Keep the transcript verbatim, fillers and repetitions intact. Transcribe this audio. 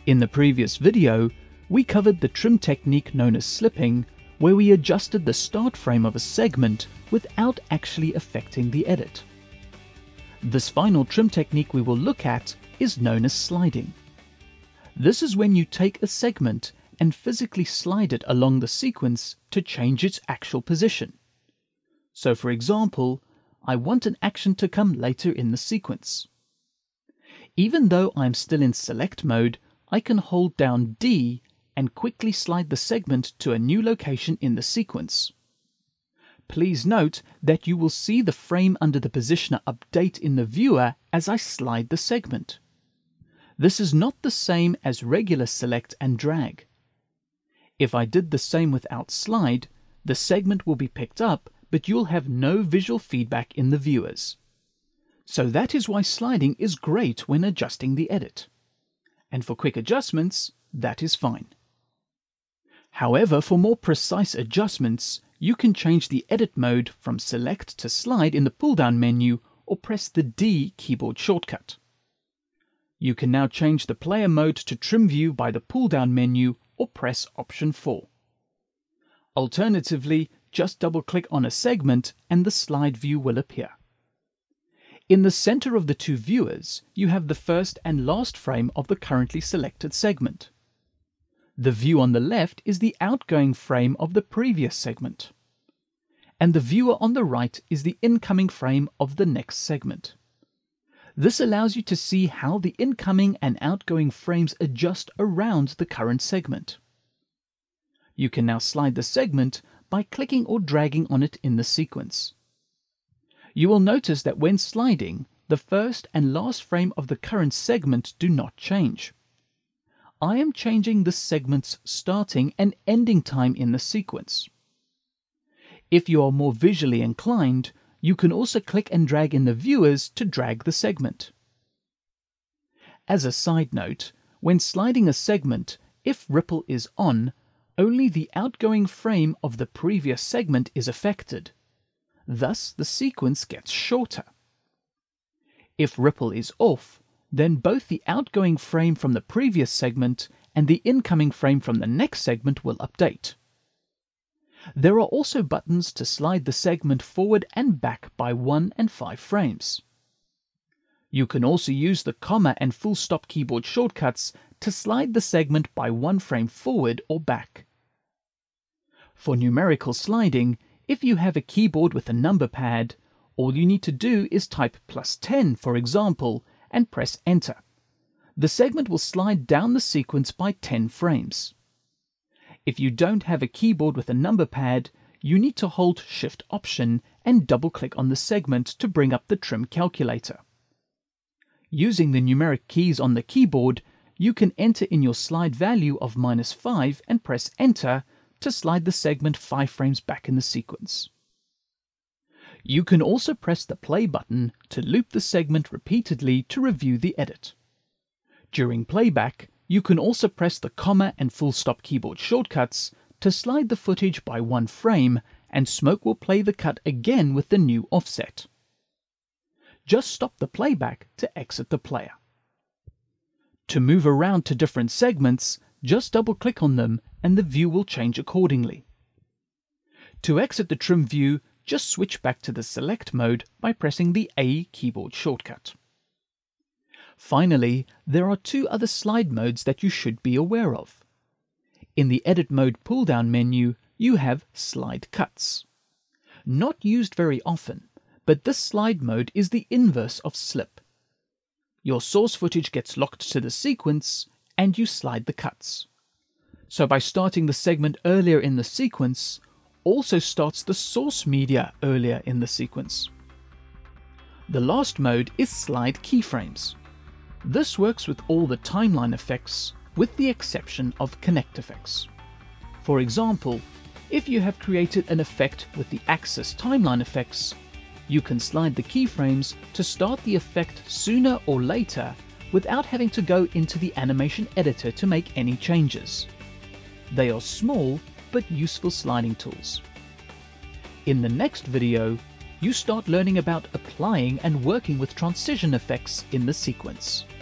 In the previous video, we covered the trim technique known as slipping, where we adjusted the start frame of a segment without actually affecting the edit. This final trim technique we will look at is known as sliding. This is when you take a segment and physically slide it along the sequence to change its actual position. So for example, I want an action to come later in the sequence. Even though I'm still in select mode, I can hold down D and quickly slide the segment to a new location in the sequence. Please note that you will see the frame under the positioner update in the viewer as I slide the segment. This is not the same as regular select and drag. If I did the same without slide, the segment will be picked up, but you'll have no visual feedback in the viewers. So that is why sliding is great when adjusting the edit. And for quick adjustments, that is fine. However, for more precise adjustments, you can change the edit mode from select to slide in the pull-down menu or press the D keyboard shortcut. You can now change the player mode to trim view by the pull-down menu or press option four. Alternatively, just double-click on a segment and the slide view will appear. In the center of the two viewers, you have the first and last frame of the currently selected segment. The view on the left is the outgoing frame of the previous segment. And the viewer on the right is the incoming frame of the next segment. This allows you to see how the incoming and outgoing frames adjust around the current segment. You can now slide the segment by clicking or dragging on it in the sequence. You will notice that when sliding, the first and last frame of the current segment do not change. I am changing the segment's starting and ending time in the sequence. If you are more visually inclined, you can also click and drag in the viewers to drag the segment. As a side note, when sliding a segment, if ripple is on, only the outgoing frame of the previous segment is affected. Thus, the sequence gets shorter. If ripple is off, then both the outgoing frame from the previous segment and the incoming frame from the next segment will update. There are also buttons to slide the segment forward and back by one and five frames. You can also use the comma and full stop keyboard shortcuts to slide the segment by one frame forward or back. For numerical sliding, if you have a keyboard with a number pad, all you need to do is type plus ten, for example, and press enter. The segment will slide down the sequence by ten frames. If you don't have a keyboard with a number pad, you need to hold Shift Option and double-click on the segment to bring up the trim calculator. Using the numeric keys on the keyboard, you can enter in your slide value of minus five and press enter to slide the segment five frames back in the sequence. You can also press the play button to loop the segment repeatedly to review the edit. During playback, you can also press the comma and full stop keyboard shortcuts to slide the footage by one frame, and Smoke will play the cut again with the new offset. Just stop the playback to exit the player. To move around to different segments, just double-click on them and the view will change accordingly. To exit the trim view, just switch back to the select mode by pressing the A keyboard shortcut. Finally, there are two other slide modes that you should be aware of. In the Edit Mode pull-down menu, you have Slide Cuts. Not used very often, but this slide mode is the inverse of slip. Your source footage gets locked to the sequence, and you slide the cuts. So by starting the segment earlier in the sequence, also starts the source media earlier in the sequence. The last mode is Slide Keyframes. This works with all the timeline effects, with the exception of connect effects. For example, if you have created an effect with the axis timeline effects, you can slide the keyframes to start the effect sooner or later without having to go into the animation editor to make any changes. They are small but useful sliding tools. In the next video, you start learning about applying and working with transition effects in the sequence.